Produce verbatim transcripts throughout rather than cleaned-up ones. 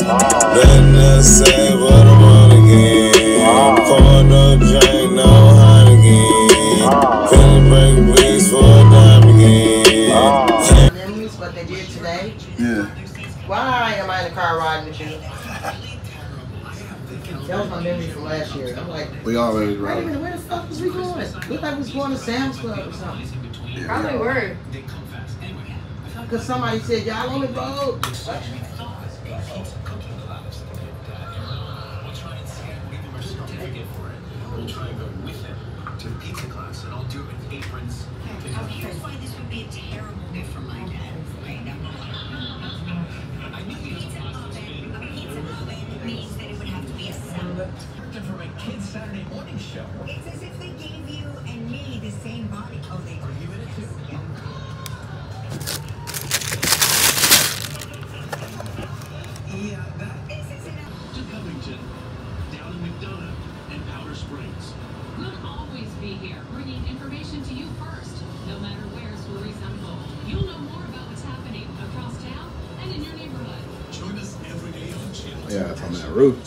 Letting us say what I'm on again. Pour no drink, no Heineken. Finna break bricks for a dime again. Memories, what they did today. Yeah. Why am I in the car riding with you? That was my memory from last year. I'm like, we always wait a right. minute, where the fuck was we going? Looked like we was going to Sam's Club or something. Yeah, Probably were. Because somebody said, y'all on the road. To the pizza class, and I'll do it with aprons. Here's why this would be a terrible gift from my dad. I knew you. Pizza oven. A pizza oven means that it would have to be a salad. For my kids' Saturday morning show. It's as if they gave you and me the same body. Oh, they are you in it too? Yeah. Yeah, that. This is enough. To Covington, down in McDonough, and Powder Springs. We'll always be here, bringing information to you first, no matter where stories unfold. You'll know more about what's happening across town and in your neighborhood. Join us every day on Channel Yeah, it's on that roof.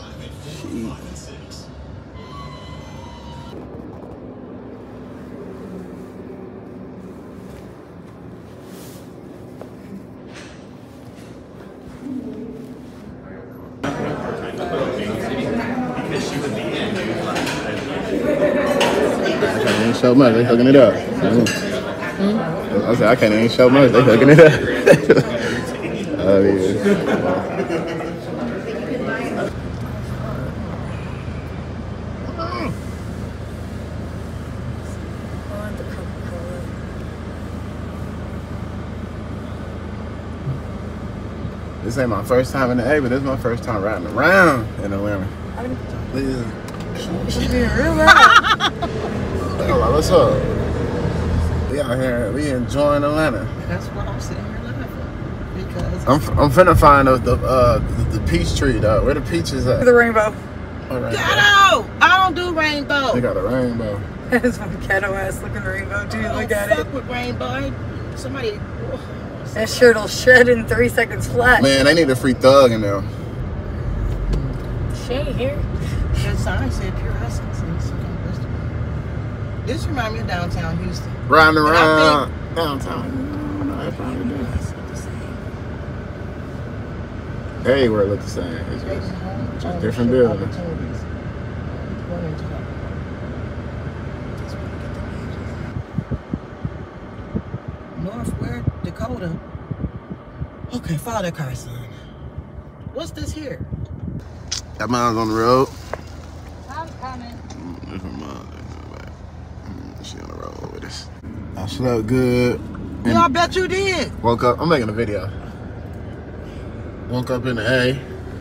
I can't even show much. They hooking it up. Mm-hmm. I said I can't even show much. They hooking it up. Oh yeah. This ain't my first time in the A, but this is my first time riding around in Atlanta. She's being real loud. Hello, what's up? We out here, we enjoying Atlanta. That's what I'm sitting here looking for. Because I'm, I'm finna find the the, uh, the the peach tree though. Where the peaches at? The rainbow. Oh, right ghetto! I don't do rainbow. they got a rainbow. It's one ghetto ass looking rainbow too. I Look don't at fuck it. with rainbow. Somebody. That shirt'll shed in three seconds flat. Man, they need a free thug in there. She ain't here. That sign said Pure Essence. And some kind of restaurant. This reminds me of downtown Houston. Riding And I around think- downtown. No, they probably do. Everywhere look the same. It's just, just different buildings. Northwest Dakota. Okay, follow that car, son. What's this here? That mine's on the road. I'm coming. Different mine. She on the road with us. I slept good. Yeah, I bet you did. Woke up. I'm making a video. Woke up in the A.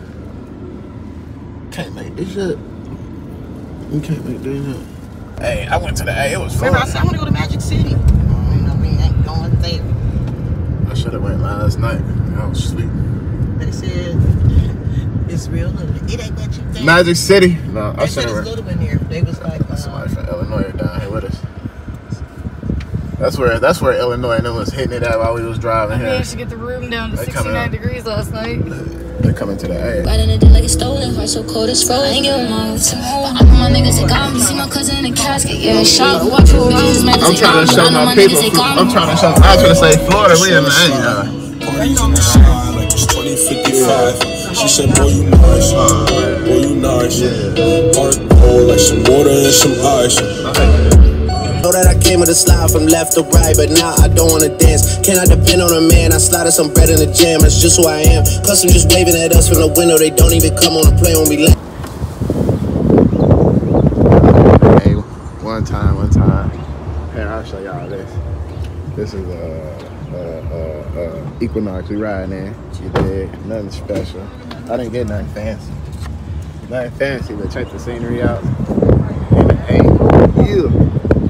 Can't make this shit. You can't make this shit. Hey, I went to the A. It was fun. Remember, I said I want to go to Magic City. Oh, no, we ain't going there. I should have went last night. I was asleep. They said it's real little. It ain't what you think. Magic City. No, They I said should it's have. little in here. They was like, uh, Somebody from Illinois down here with us. That's where that's where Illinois and them was hitting it at while we was driving I here. managed to get the room down to They coming sixty-nine up. degrees last night. They're coming to the A. Riding it like it's stolen, heart so cold it's frozen. I ain't giving my but I'm my niggas that got me. See my cousin in the casket, yeah, shot. Watch for bitches, man. I'm trying to show my people. I'm trying to show. I was gonna say Florida. We in the A. Party on the side like it's twenty fifty-five. She said, boy, you nice. Boy, you nice. Heart cold like some water and some ice. Know that I came with a slide from left to right, but now I don't wanna dance. Can I depend on a man? I slotted some bread in the jam, that's just who I am. Custom just waving at us from the window, they don't even come on the plane when we land. Hey, one time, one time. Here, I'll show y'all this. This is a uh, uh, uh, uh, Equinox we riding in. You did nothing special. I didn't get nothing fancy. Nothing fancy, but check the scenery out. And hey, you.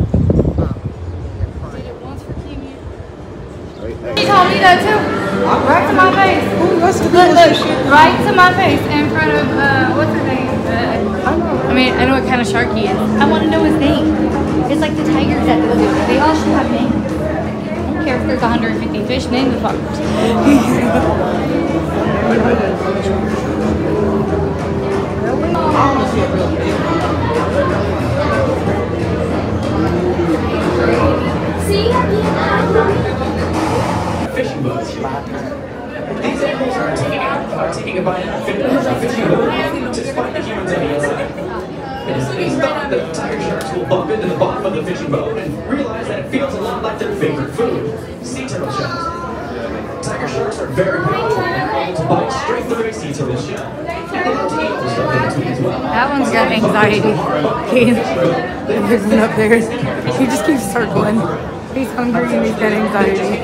He told me that too. Right to my face. Ooh, what's the Look, look, right to my face in front of, uh, what's his name? Uh, I mean, I know what kind of shark he is. I want to know his name. It's like the tigers at the zoo. They all should have names. I don't care if there's one hundred fifty fish, name the fuckers. uh, taking a bite of fishing boat to spot the humans on the inside. It is, it is thought that tiger sharks will bump into the bottom of the fishing boat and realize that it feels a lot like their favorite food, sea turtle shells. Tiger sharks are very powerful and are able to bite straight through a sea turtle shell. And they like to eat all the stuff in between as well. That one's got anxiety. He's there's one up there. He just keeps circling. He's hungry and he's got anxiety.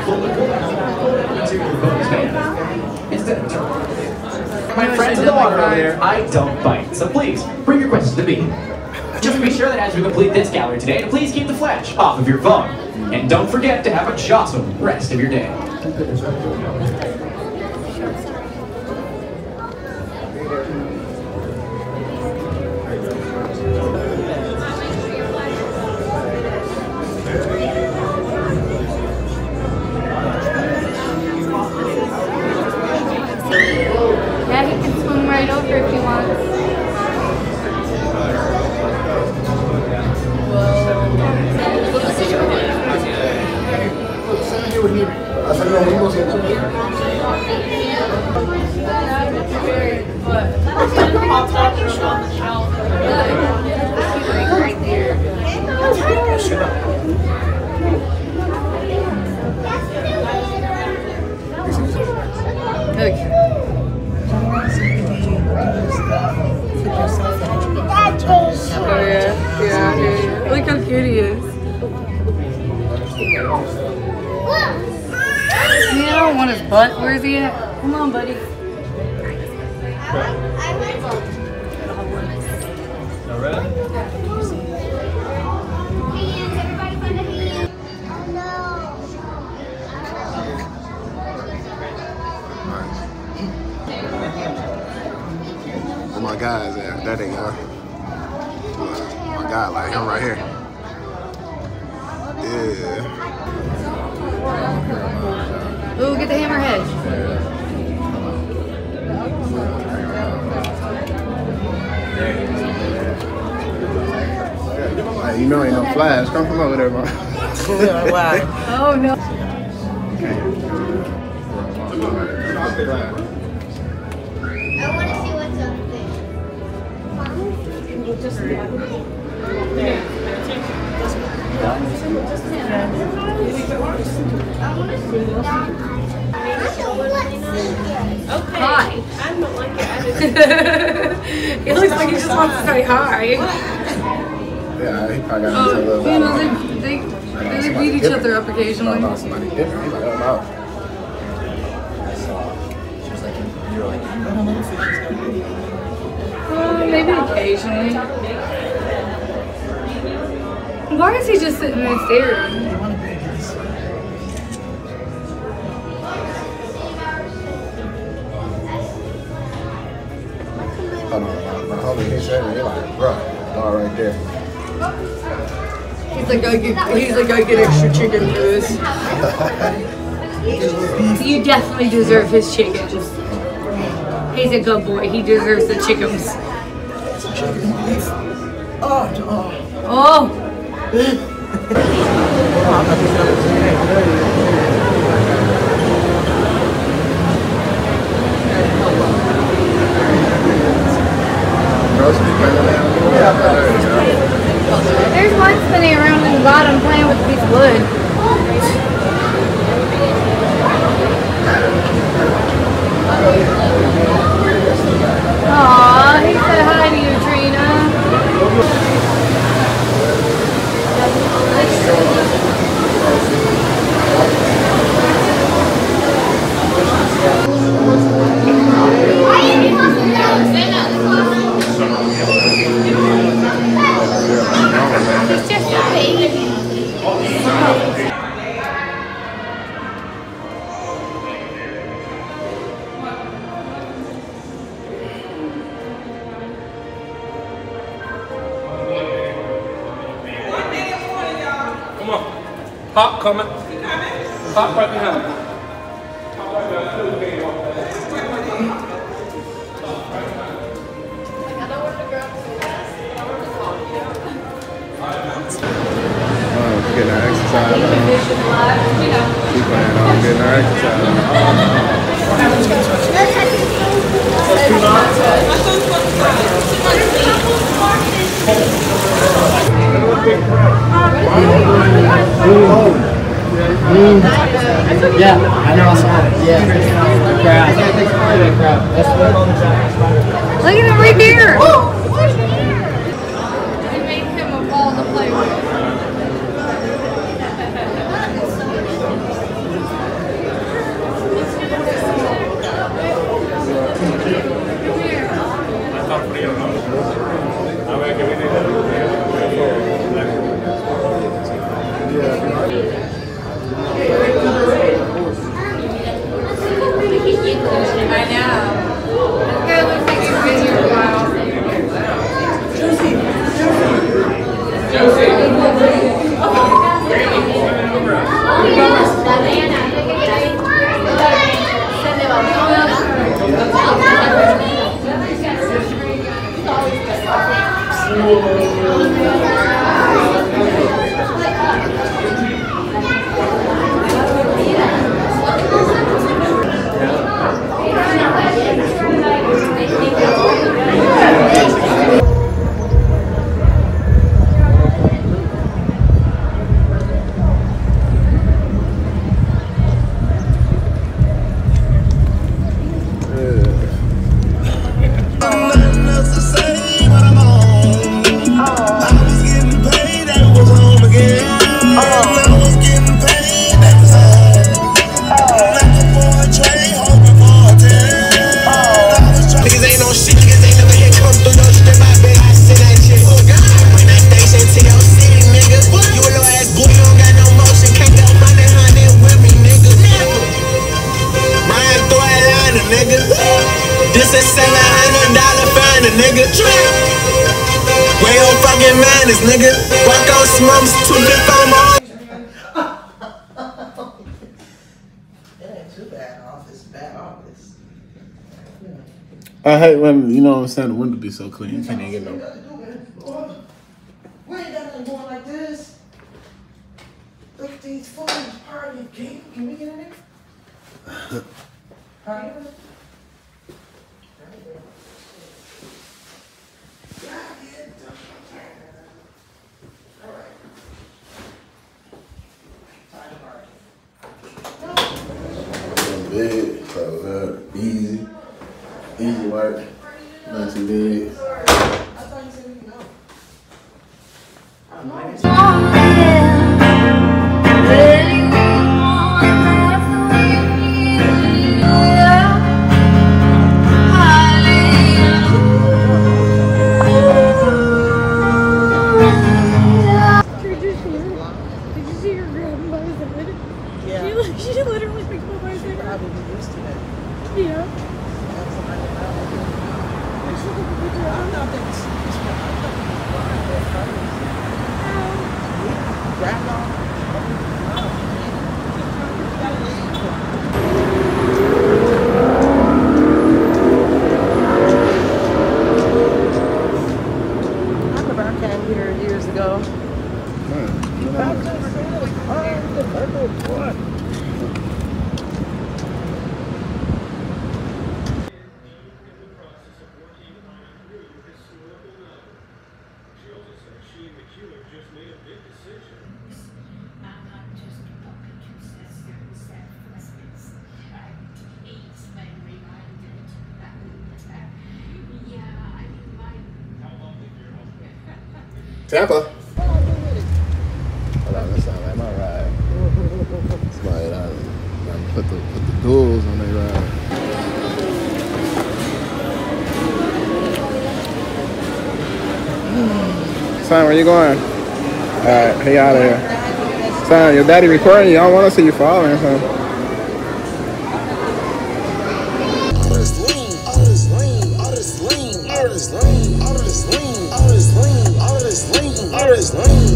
My friends in the water over there, I don't bite. So please, bring your questions to me. Just be sure that as we complete this gallery today, to please keep the flash off of your phone. And don't forget to have a jawsome rest of your day. Yeah, he can swim right over if he wants. Oh yeah, yeah, yeah. Look how cute he is. Man, I don't want his butt. Where's he at? Come on, buddy. Oh my God, that, that ain't her. Oh my God, like him right here. Yeah. Ooh, get the hammerhead. Hey, you know ain't no flash. Come from over there, bro. Wow. Oh no. I want to see what's up there. Okay. Hi. I don't like it. He looks like he just wants to say hi. Yeah, he probably got into a little Oh, you know, they, they, they beat each other up occasionally. No, no, somebody different. He's like, oh no. Uh, maybe occasionally. Why is he just sitting there staring? Hold on, my homie, he said it. He like, bro, dog right there. He's like, go get, he's like, go get extra chicken for this. You definitely deserve his chicken. He's a good boy. He deserves the chickens. Oh, Oh. There's one spinning around in the bottom playing with a piece of wood. Aww, he said hi to you, Trina. It's just a baby. Come on. Pop coming. Pop right behind. Oh, getting our exercise on. Keep playing on, getting our exercise on. Yeah, I know. I saw it. Yeah. Crab. Crab. That's what called the giant spider. Look at him right there. They made him a ball to play with. I know. This guy looks like he's been here a while. This is seven hundred dollar fine, a nigga. We don't fucking manners, nigga. Walk on smums, two dip on my. It ain't too bad office, bad office. I hate when, you know what I'm saying, the window be so clean. You can't even get no. We ain't got nothing going like this. Look at these phones partying. Can, can we get in there? Huh? Big, close up, easy, easy work, not too big. She literally picked up my finger. Probably be used to that. Yeah. I'm not that grabbed on. I remember I came here years ago. Tampa. Hold on, that sound like my ride. Somebody uh, put the put the duals on their ride. Son, where you going? Alright, he out of here. Son, your daddy recording you. I don't want to see you falling or something. All this lean, all this lean, all this lean, all this lean, all this lean, all this lean, all this lean, all this lean.